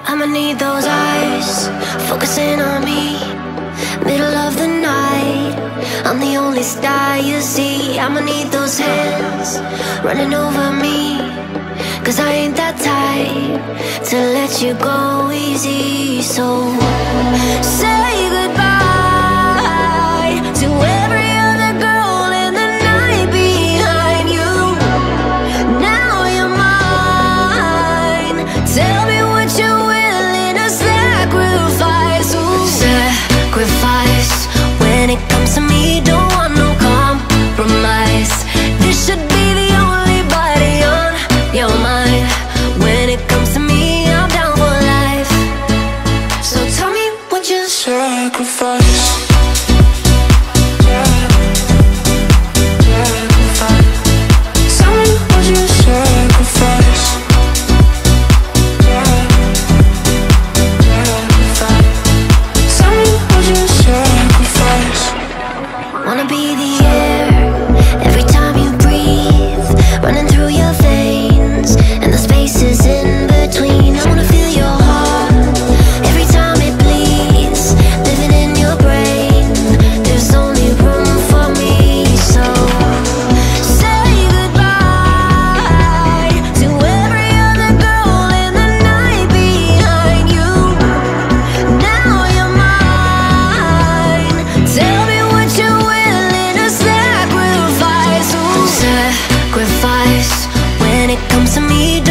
I'ma need those eyes focusing on me. Middle of the night, I'm the only star you see. I'ma need those hands running over me, 'cause I ain't that type to let you go easy. So say goodbye to every other girl in the night behind you. Now you're mine. Tell me what you're willing to sacrifice. Ooh. Sacrifice. When it comes to me, don't want no compromise. This should be the only body on your mind. When it comes to me, I'm down for life. So tell me what you sacrifice. Tell me what you sacrifice. Tell me what you sacrifice. Wanna be the air every time you breathe, running through your veins and the spaces in between. I wanna feel your heart every time it bleeds, living in your brain. There's only room for me. So say goodbye to every other girl in the night behind you. Now you're mine. Tell me what you're willing to sacrifice. Ooh. Sacrifice. When it comes to me,